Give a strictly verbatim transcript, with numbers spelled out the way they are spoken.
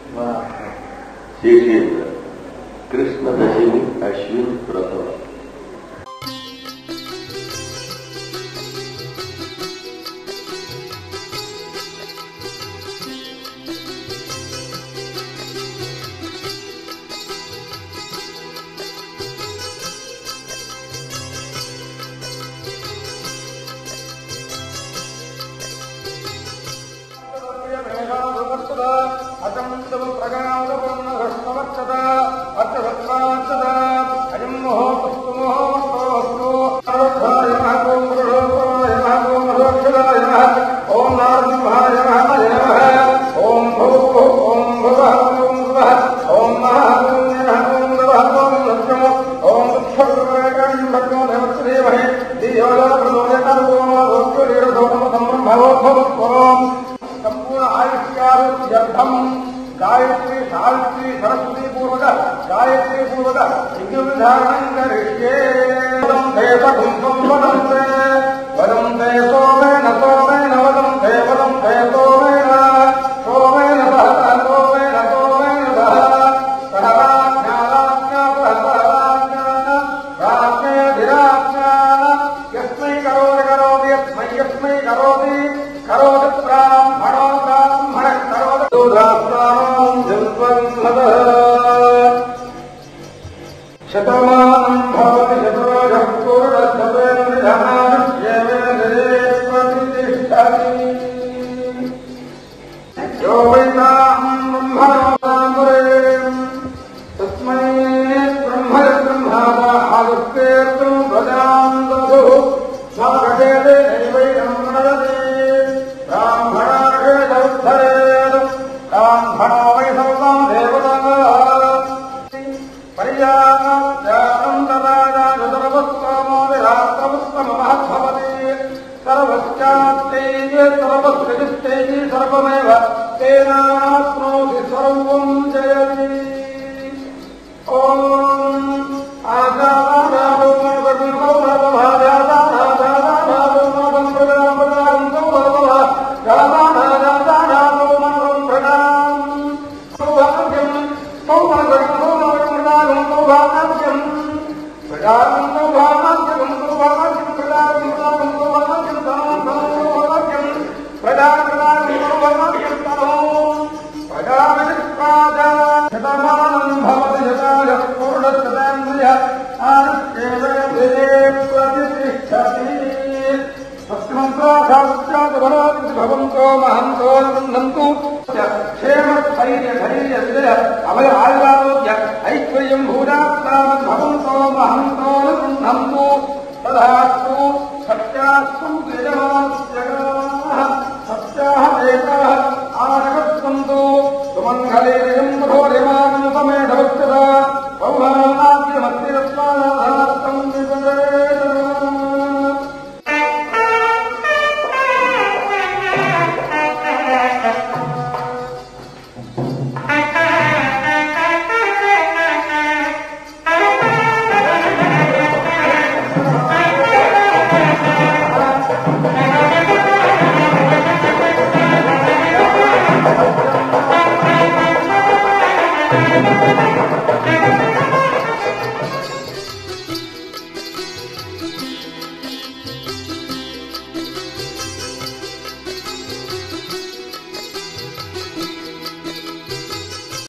शेषेंद्र कृष्ण दशमी अश्विन व्रत संपूर्ण आयुष्यार्थम गायत्री सावित्री सरस्वती पूर्वक गायत्री पूर्वक यज्ञ विधारण करिष्ये वदन्ते वदन्ते सोमेन सोमेन वदन्ते वदन्ते सोमेन सोमेन सह सोमेन सोमेन सह सहराज्ञानाज्ञा सहराज्ञानाज्ञाधिराज्ञान यस्मै करोति करोति यस्मै यस्मै करोति करोति ब्राह्मणो ब्राह्मणः करोति दुरास्तानं जन्मन्मदः शतमानं भवति शतोजः पूर्णशतेन्द्रियाणस्येवेन्द्रिये प्रतिष्ठति यो वै तां ब्रह्मणोऽसामुरे तस्मै ब्रह्मण ब्रह्मावाहादुःखेऽर्तुं प्रजां दधुः स्वागते नैवैनं प्रणदति ब्राह्मणार्हेदुद्धरेत् ब्राह्मणो वै सर्वं देवतः पर्याप्त्यानं तदाजानु सर्वस्वमो विरात्रवस्वमहद्भवति सर्वश्चात्तैः सर्वस्विष्टैः सर्वमेव तेन